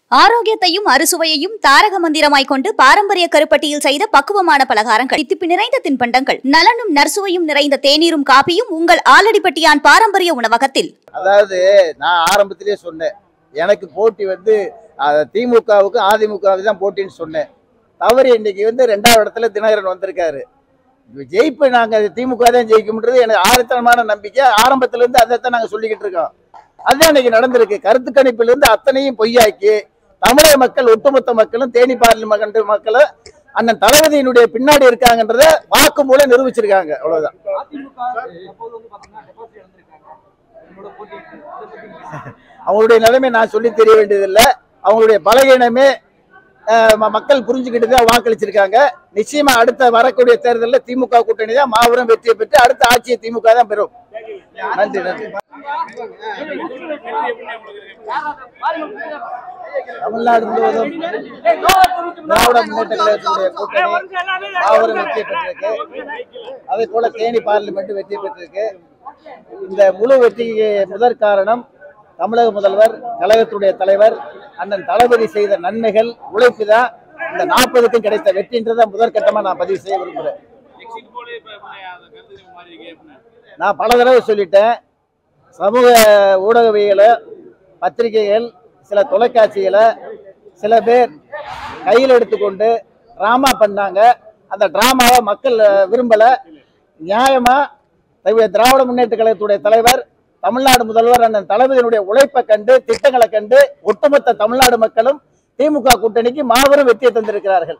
ஆரோக்கியத்தையும் அறுசுவையையும் தாரக மந்திரமாய் கொண்டு பாரம்பரிய கருப்பட்டியில் செய்த பக்குவமான பலகாரங்கள், தித்திப்பு நிறைந்த தின்பண்டங்கள், நலனும் நற்சுவையும் நிறைந்த தேநீரும் காப்பியும் உங்கள் ஆலடிப்பட்டியான் பாரம்பரிய உணவகத்தில். அதாவது நான் ஆரம்பத்திலேயே சொன்னேன், எனக்கு போட்டி திமுகவுக்கு அதிமுகவுக்கு தான் போட்டின்னு சொன்னேன். தவறு இன்னைக்கு 2வது இடத்துல தினகரன் வந்திருக்காரு. ஜெயிப்பு நாங்கள் திமுக தான் ஜெயிக்கும்ன்றது எனக்கு ஆழத்தனமான நம்பிக்கை. ஆரம்பத்திலிருந்து அதைத்தான் நாங்கள் சொல்லிக்கிட்டு இருக்கோம். அதுதான் இன்னைக்கு நடந்திருக்கு. கருத்து கணிப்பிலிருந்து அத்தனையும் பொய்யாக்கி தமிழக மக்கள், ஒட்டுமொத்த மக்களும், தேனி பார்லிமெண்ட் மக்களும் அண்ணன் தளபதியினுடைய பின்னாடி இருக்காங்கன்றத வாக்கு மூலம் நிரூபிச்சிருக்காங்க. அவ்வளவுதான். அவங்களுடைய நிலைமை நான் சொல்லி தெரிய வேண்டியதில்லை. அவங்களுடைய பலகீனமே மக்கள் புரிஞ்சுக்கிட்டு தான் வாக்களிச்சிருக்காங்க. நிச்சயமா அடுத்த வரக்கூடிய தேர்தலில் திமுக கூட்டணி தான் மாபெரும் வெற்றியை பெற்று அடுத்த ஆட்சியை திமுக தான் பெறும். நன்றி நன்றி. தமிழ்நாடு முழுவதும் திராவிட முன்னேற்ற கழகத்தினுடைய கூட்டணி மாபெரும் வெற்றி பெற்றிருக்கு. அதே போல தேனி பார்லிமெண்ட் வெற்றி பெற்றிருக்கு. இந்த முழு வெற்றிக்கு முதற் காரணம் தமிழக முதல்வர், கழகத்துடைய தலைவர் அண்ணன் தளபதி செய்த நன்மைகள், உழைப்பு தான் இந்த 40க்கும் கிடைத்த வெற்றின்றதை முதற்கட்டமா நான் பதிவு செய்ய விரும்புகிறேன். நான் பல தடவை சொல்லிட்டேன். சமூக ஊடகவியலை, பத்திரிகைகள், சில தொலைக்காட்சிகளை சில பேர் கையில் எடுத்துக்கொண்டு டிராமா பண்ணாங்க. அந்த டிராமாவை மக்கள் விரும்பலை. நியாயமா திராவிட முன்னேற்ற கழகத்துடைய தலைவர், தமிழ்நாடு முதல்வர் அண்ணன் தளபதியினுடைய உழைப்பை கண்டு, திட்டங்களை கண்டு ஒட்டுமொத்த தமிழ்நாடு மக்களும் திமுக கூட்டணிக்கு மாபெரும் வெற்றியை தந்திருக்கிறார்கள்.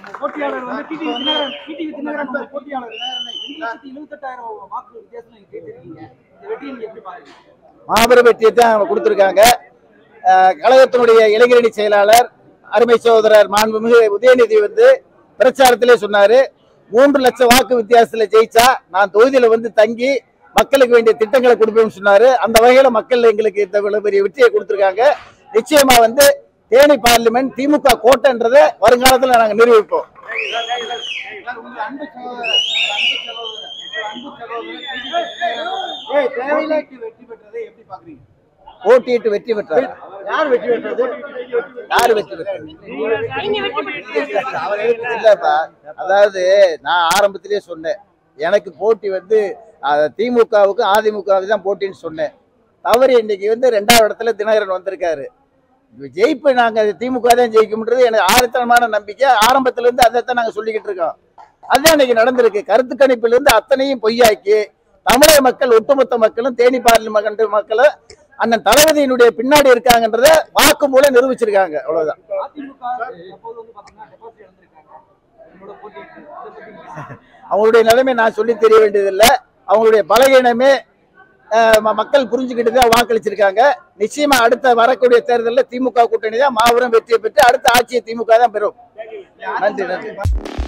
மாபெரும் வெற்றியை தான் கொடுத்திருக்காங்க. கழகத்தினுடைய இளைஞரணி செயலாளர் அருமை சகோதரர் மாண்புமிகு உதயநிதி பிரச்சாரத்திலே சொன்னாரு, 3 லட்சம் வாக்கு வித்தியாசத்துல ஜெயிச்சா நான் தொகுதியில தங்கி மக்களுக்கு வேண்டிய திட்டங்களை கொடுப்பேன்னு சொன்னாரு. அந்த வகையில மக்கள் எங்களுக்கு இந்த பெரிய வெற்றியை கொடுத்திருக்காங்க. நிச்சயமா தேனி பார்லிமெண்ட் திமுக கோட்டைன்றதை வருங்காலத்தில் நாங்கள் நிரூபிப்போம். போட்டியிட்டு வெற்றி பெற்றார். யார் வெற்றி பெற்றது? யார் வெற்றி பெற்றது? இல்லப்பா, அதாவது நான் ஆரம்பத்திலேயே சொன்னேன், எனக்கு போட்டி திமுகவுக்கு அதிமுகவுக்கு தான் போட்டின்னு சொன்னேன். தவறு இன்னைக்கு 2வது இடத்துல தினகரன் வந்திருக்காரு. ஜெயிப்பு நாங்கள் திமுக தான் ஜெயிக்கும்ன்றது எனக்கு ஆழத்தனமான நம்பிக்கை. ஆரம்பத்திலிருந்து அதைத்தான் நாங்கள் சொல்லிக்கிட்டு இருக்கோம். அதுதான் இன்னைக்கு நடந்திருக்கு. கருத்து கணிப்பிலிருந்து அத்தனையும் பொய்யாக்கி தமிழக மக்கள், ஒட்டுமொத்த மக்களும், தேனி பார்லிமெண்ட் மக்களும் அண்ணன் தளபதியினுடைய பின்னாடி இருக்காங்கன்றத வாக்கு மூலம் நிரூபிச்சிருக்காங்க. அவ்வளவுதான். அவங்களுடைய நிலைமை நான் சொல்லி தெரிய வேண்டியதில்லை. அவங்களுடைய பலகீனமே மக்கள் புரிஞ்சுக்கிட்டு தான் வாக்களிச்சிருக்காங்க. நிச்சயமா அடுத்த வரக்கூடிய தேர்தலில் திமுக கூட்டணி தான் மாபெரும் வெற்றியை பெற்று அடுத்த ஆட்சியை திமுக தான் பெறும். நன்றி நன்றி.